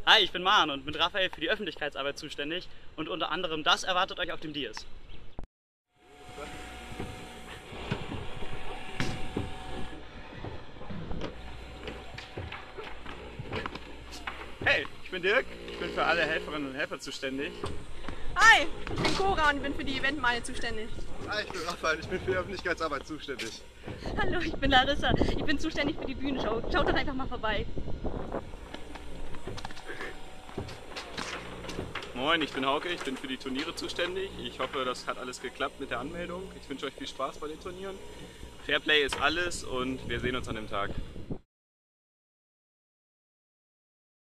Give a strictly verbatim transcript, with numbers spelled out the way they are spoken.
Hi, ich bin Maren und mit Raphael für die Öffentlichkeitsarbeit zuständig und unter anderem das erwartet euch auf dem Dias. Hey, ich bin Dirk, ich bin für alle Helferinnen und Helfer zuständig. Hi, ich bin Cora und bin für die Eventmeile zuständig. Hi, ich bin Raphael, ich bin für die Öffentlichkeitsarbeit zuständig. Hallo, ich bin Larissa. Ich bin zuständig für die Bühnenshow. Schaut doch einfach mal vorbei. Moin, ich bin Hauke, ich bin für die Turniere zuständig. Ich hoffe, das hat alles geklappt mit der Anmeldung. Ich wünsche euch viel Spaß bei den Turnieren. Fairplay ist alles und wir sehen uns an dem Tag.